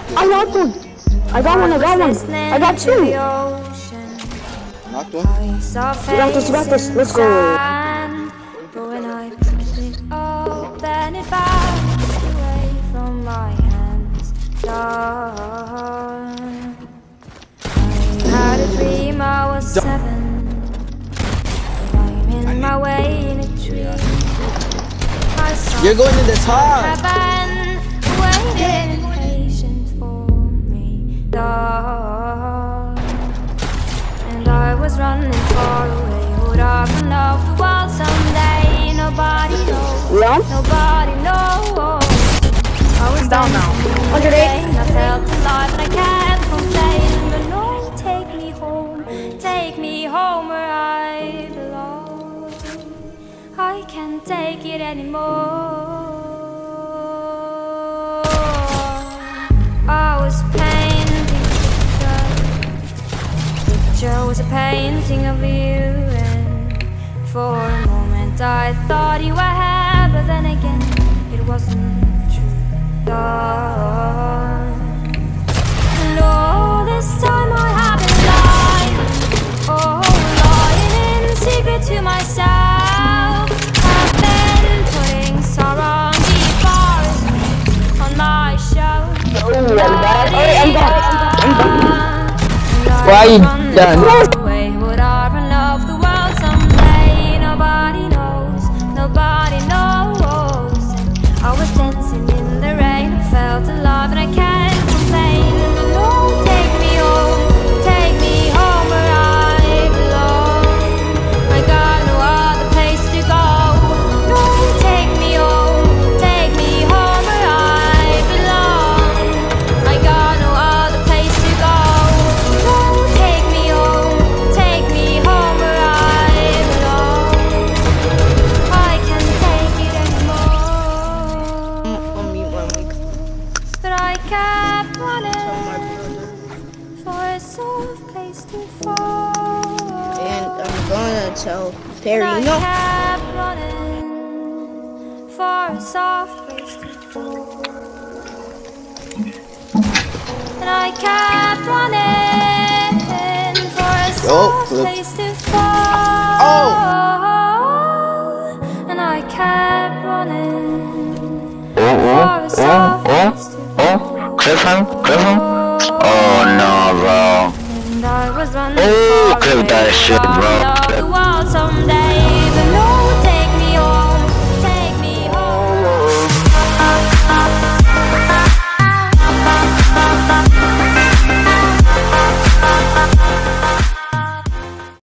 I knocked one. I got one. I got two. Knocked one. You got this. Let's go. But when I picked it up, then it bounced away from my hands. I had a dream I was 7. I'm in my way in a tree. You're going in the top. Heaven waiting patient for me. And I was running far away. Would I run off the wall someday? Nobody knows. Nobody knows. I was down now. 108. I felt alive and I can't complain. But no, take me home where I belong. I can't take it anymore. I was painting the picture was a painting of you, and for a moment I thought you were here, but then again it wasn't true. And all this time I have been lying, lying in secret to myself. I've been putting sorrow deep on my shelf. Why are you done? Would I run off the world someday? Nobody knows. Nobody knows. I was dancing in the rain. I felt alive and I can't complain. But no, take me home where I belong. I got no other place to go. No, take me home where I belong. I got no other place to go. No, take me home where I belong. I can't take it anymore. But I kept running for a soft place to fall. And I'm gonna tell Perry, I no. kept running for a soft place to fall. And I kept running for a soft place to fall. And I kept running for a soft place to fall. Oh no, bro. And I was running Oh, clip that shit, bro. the world someday.